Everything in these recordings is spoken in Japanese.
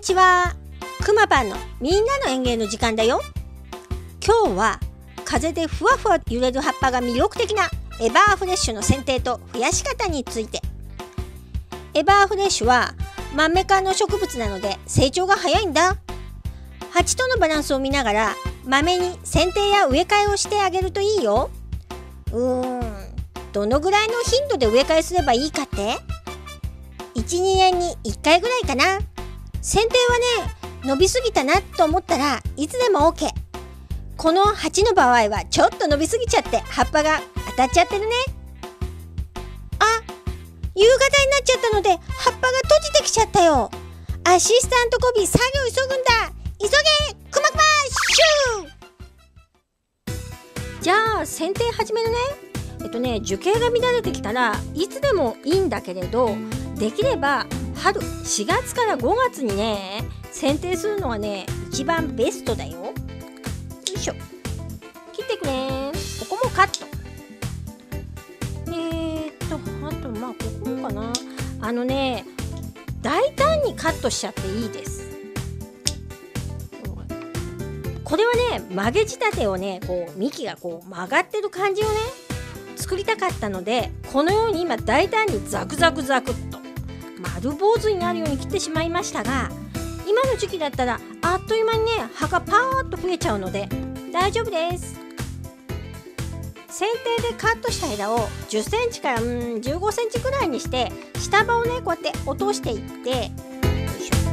にちは。くまパンのみんなの園芸の時間だよ。今日は風でふわふわ揺れる葉っぱが魅力的なエバーフレッシュの剪定と増やし方について。エバーフレッシュはマンメ科の植物なので成長が早いんだ。鉢とのバランスを見ながらまめに剪定や植え替えをしてあげるといいよ。どのぐらいの頻度で植え替えすればいいかって 1,2 年に1回ぐらいかな。剪定はね、伸びすぎたなと思ったらいつでも OK。 この鉢の場合はちょっと伸びすぎちゃって葉っぱが当たっちゃってるね。夕方になっちゃったので葉っぱが閉じてきちゃったよ。アシスタントコビー作業急ぐんだ。急げくまくまシュー。じゃあ剪定始めるね。樹形が乱れてきたらいつでもいいんだけれど、できれば春4月から5月にね剪定するのがね一番ベストだよ。よいしょ、切ってくね。ここもカット。あとまあここもかな。大胆にカットしちゃっていいです。これはね曲げ仕立てをねこう幹がこう曲がってる感じをね作りたかったので、このように今大胆にザクザクザクっと丸坊主になるように切ってしまいましたが、今の時期だったらあっという間にね葉がパーッと増えちゃうので大丈夫です。剪定でカットした枝を10センチから15センチくらいにして下葉をねこうやって落としていって、よいしょ、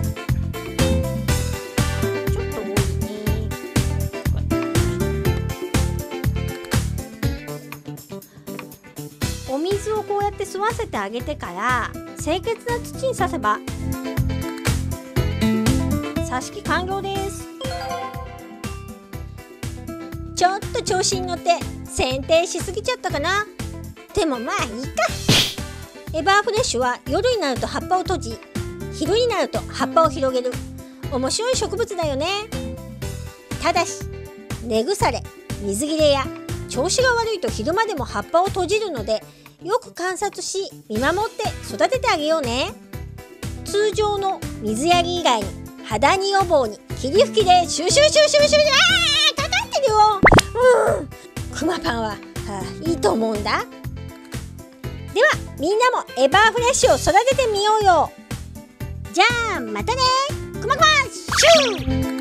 ちょっと多いね。お水をこうやって吸わせてあげてから清潔な土に刺せば挿し木完了です。ちょっと調子に乗って剪定しすぎちゃったかな。でもまあいいか。エバーフレッシュは夜になると葉っぱを閉じ、昼になると葉っぱを広げる面白い植物だよね。ただし根腐れ、水切れや調子が悪いと昼間でも葉っぱを閉じるので、よく観察し見守って育ててあげようね。通常の水やり以外にハダニ予防に霧吹きでシュシュシュシュシュシュ、かかってるよ。くまパンは、いいと思うんだ。ではみんなもエバーフレッシュを育ててみようよ。じゃあまたね。くまくまシュー。